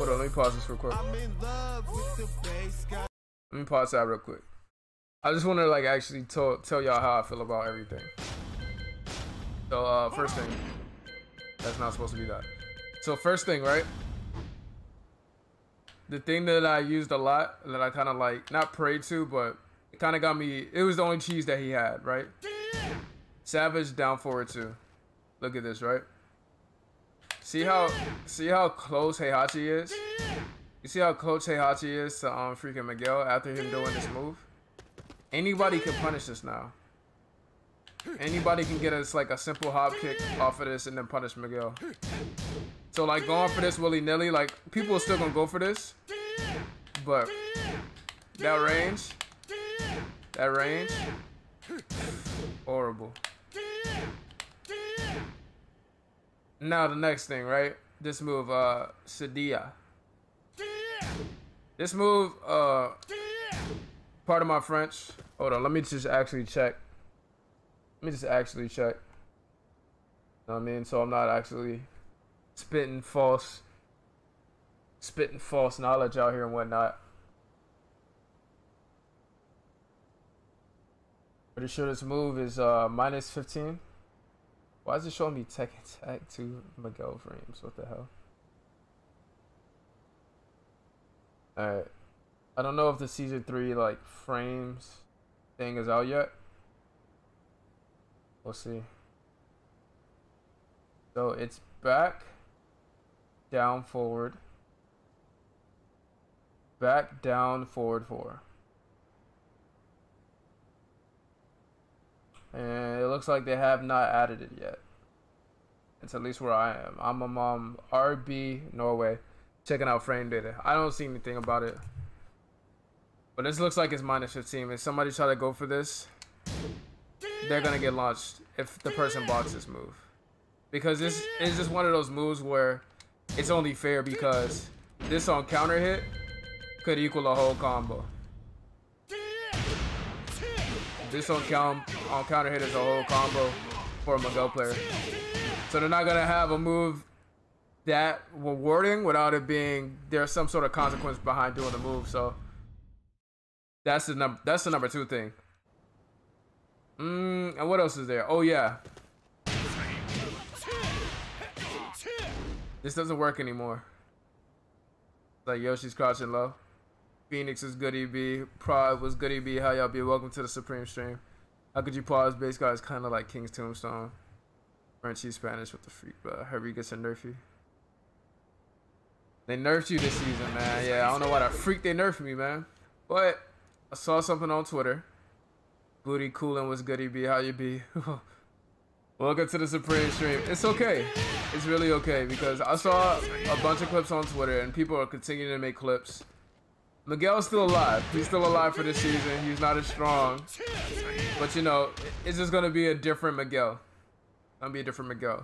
Hold on, let me pause this real quick. Let me pause that real quick. I just want to like actually tell y'all how I feel about everything. So first thing, that's not supposed to be that. So first thing, right? The thing that I used a lot, that I kind of like, not prayed to, but it kind of got me, it was the only cheese that he had, right? Savage down forward 2. Look at this, right? See how close Heihachi is? You see how close Heihachi is to freaking Miguel after him doing this move? Anybody can punish this now. Anybody can get us like a simple hop kick off of this and then punish Miguel. So like going for this willy-nilly, like people are still gonna go for this, but that range, horrible. Now the next thing, right? This move, Sadia. This move, part of my French. Hold on, let me just actually check. You know what I mean? So I'm not actually spitting false knowledge out here and whatnot. Pretty sure this move is minus 15. Why is it showing me tech attack 2 Miguel frames? What the hell? Alright. I don't know if the season 3 like frames thing is out yet. We'll see. So it's back, down, forward, back, down, forward 4. And it looks like they have not added it yet. It's at least where I am. I'm on RB Norway, checking out frame data. I don't see anything about it. But this looks like it's minus 15. If somebody try to go for this, they're gonna get launched if the person blocks this move. Because this is just one of those moves where it's only fair because this on counter hit could equal a whole combo. This on counter hit is a whole combo for a Miguel player. So they're not gonna have a move that rewarding without it being there's some sort of consequence behind doing the move. So that's the number 2 thing. And what else is there? Oh yeah. This doesn't work anymore. Like Yoshi's crouching low. Phoenix is good EB. Prod was good EB. How y'all be? Welcome to the Supreme stream. How could you pause? Base guy is kind of like King's Tombstone. Frenchy Spanish with the freak, but Herbie gets a nerfy. They nerfed you this season, man. Yeah, I don't know why the freak they nerfed me, man. But I saw something on Twitter. Booty Coolin was good EB. How you be? Welcome to the Supreme stream. It's okay. It's really okay because I saw a bunch of clips on Twitter and people are continuing to make clips. Miguel's still alive. He's still alive for this season. He's not as strong. But you know, it's just gonna be a different Miguel. Gonna be a different Miguel.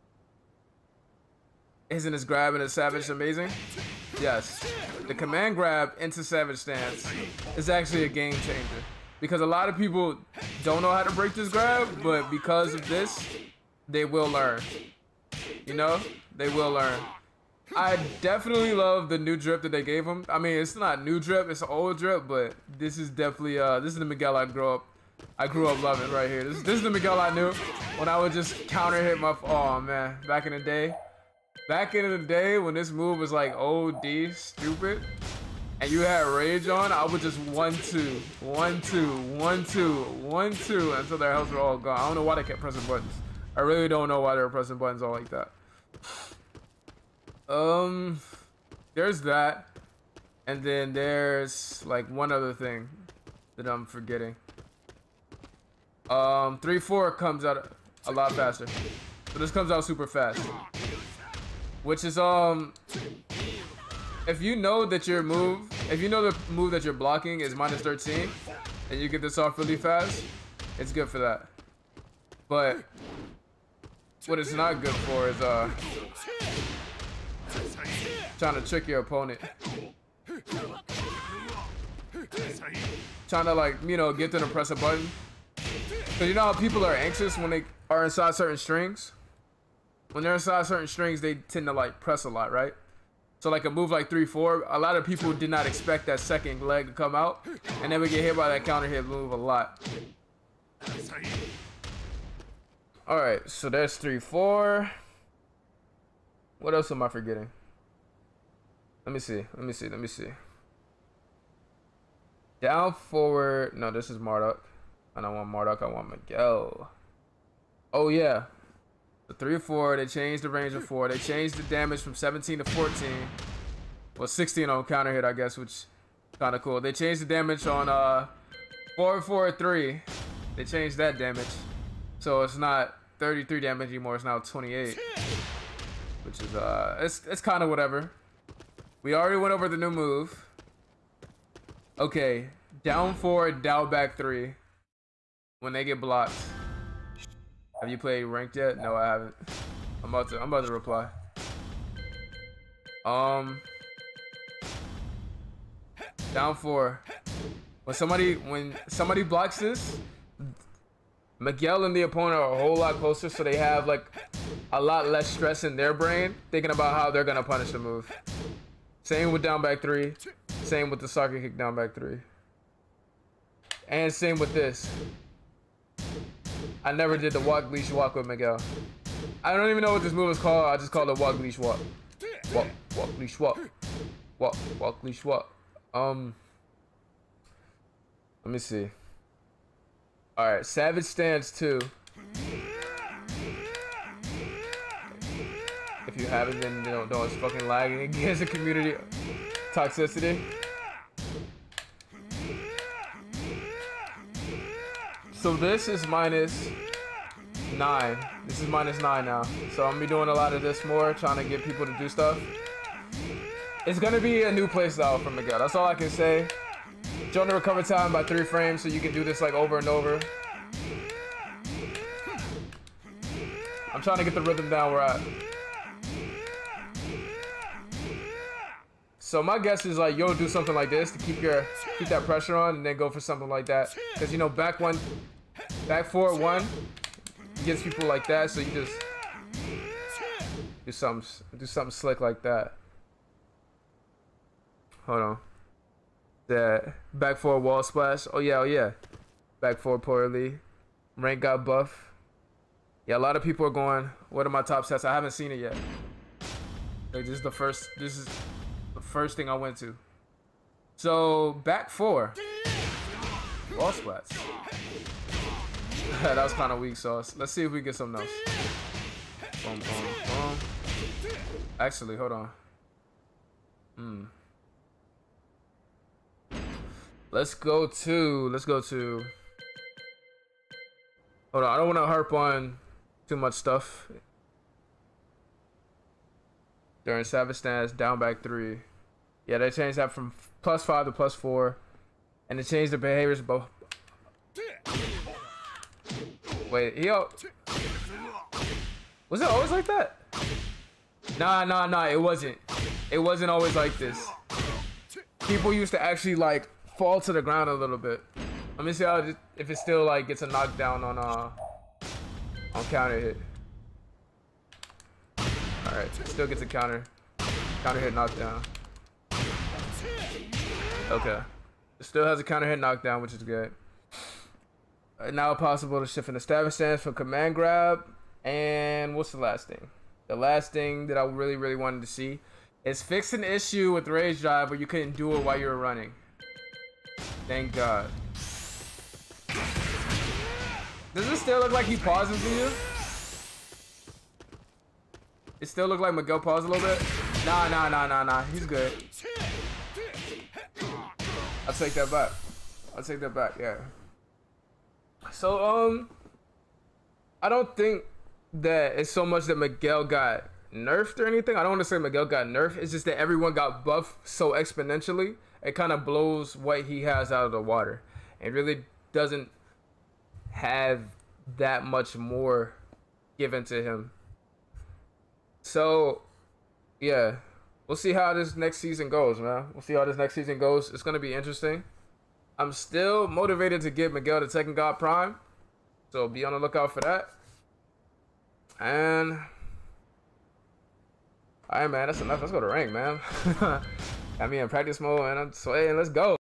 Isn't his grab and his Savage amazing? Yes. The command grab into Savage stance is actually a game changer. Because a lot of people don't know how to break this grab, but because of this, they will learn. You know? They will learn. I definitely love the new drip that they gave him. I mean, it's not new drip, it's an old drip, but this is definitely this is the Miguel I grew up loving right here. This is the Miguel I knew when I would just counter hit my oh man, back in the day. Back in the day when this move was like OD stupid and you had rage on, I would just 1-2, 1-2, 1-2, 1-2 until their health were all gone. I don't know why they kept pressing buttons. I really don't know why they were pressing buttons all like that. There's that, and then there's like one other thing that I'm forgetting. 3-4 comes out a lot faster, so this comes out super fast, which is if you know that your move, if you know the move that you're blocking is minus 13, and you get this off really fast, it's good for that. But what it's not good for is trying to trick your opponent. Trying to like, you know, get them to press a button. Cause you know how people are anxious when they are inside certain strings? When they're inside certain strings, they tend to like press a lot, right? So like a move like 3-4, a lot of people did not expect that second leg to come out, and then we get hit by that counter hit move a lot. All right, so there's 3-4. What else am I forgetting? Let me see. Down forward. No, this is Marduk. I don't want Marduk. I want Miguel. Oh yeah. The 3-4. They changed the range of 4. They changed the damage from 17 to 14. Well, 16 on counter hit, I guess, which is kind of cool. They changed the damage on 4-4-3. They changed that damage, so it's not 33 damage anymore. It's now 28, which is it's kind of whatever. We already went over the new move. Okay, down 4, down back 3. When they get blocked. Have you played ranked yet? No, I haven't. I'm about to reply. Down 4. When somebody blocks this, Miguel and the opponent are a whole lot closer, so they have like a lot less stress in their brain thinking about how they're gonna punish the move. Same with down back 3. Same with the soccer kick down back 3. And same with this. I never did the walk leash walk with Miguel. I don't even know what this move is called. I just called it walk leash walk. Walk leash walk. Walk leash walk. Let me see. All right, Savage Stance 2. If you haven't, then don't it's fucking lagging against the community toxicity. So this is -9. This is -9 now. So I'm gonna be doing a lot of this more, trying to get people to do stuff. It's gonna be a new playstyle for Miguel. That's all I can say. Join the recover time by 3 frames, so you can do this like over and over. I'm trying to get the rhythm down where So my guess is like you'll do something like this to keep that pressure on, and then go for something like that. Because you know back 4 1 gets people like that, so you just do something slick like that. Hold on. That back 4 wall splash. Oh yeah. Back 4 poorly. Rank got buff. Yeah, a lot of people are going, what are my top sets? I haven't seen it yet. Like this is the first thing I went to. So back 4 wall splash. That was kind of weak sauce. Let's see if we get something else. Boom, boom, boom. Actually, hold on. Let's go to. Hold on, I don't want to harp on too much stuff. During Savage Stance, down back 3. Yeah, they changed that from +5 to +4, and they changed the behaviors both. Wait, was it always like that? Nah, it wasn't. It wasn't always like this. People used to actually like fall to the ground a little bit. Let me see if it still like gets a knockdown on counter hit. All right, still gets a counter hit knockdown. Okay, it still has a counter hit knockdown, which is good. Now possible to shift in the Savage Stance for command grab. And what's the last thing? The last thing that I really wanted to see is fix an issue with Rage Drive where you couldn't do it while you were running. Thank God. Does it still look like he pauses to you? It still look like Miguel paused a little bit? Nah. He's good. I'll take that back. Yeah. So, I don't think that it's so much that Miguel got nerfed or anything. I don't want to say Miguel got nerfed. It's just that everyone got buffed so exponentially. It kind of blows what he has out of the water. It really doesn't have that much more given to him. So, yeah. We'll see how this next season goes, man. It's going to be interesting. I'm still motivated to get Miguel to Tekken God Prime. So be on the lookout for that. And All right, man, that's enough. Let's go to rank, man. Got me in practice mode, man. I'm sweating. Let's go.